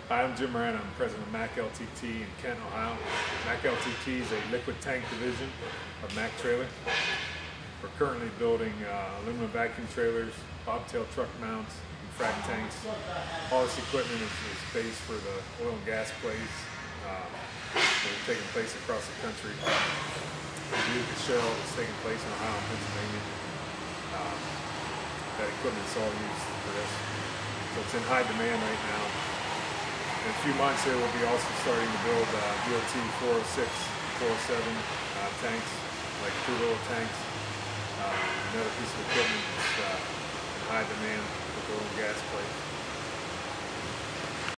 Hi, I'm Jim Moran. I'm president of Mack LTT in Kent, Ohio. Mack LTT is a liquid tank division of Mack Trailer. We're currently building aluminum vacuum trailers, bobtail truck mounts, and frac tanks. All this equipment is based for the oil and gas plays that are taking place across the country. The Utica Shale is taking place in Ohio and Pennsylvania. That equipment is all used for this. So it's in high demand right now. In a few months here, we'll be also starting to build DOT 406, 407 tanks, like crude oil tanks. Another piece of equipment that's in high demand with oil and gas plays.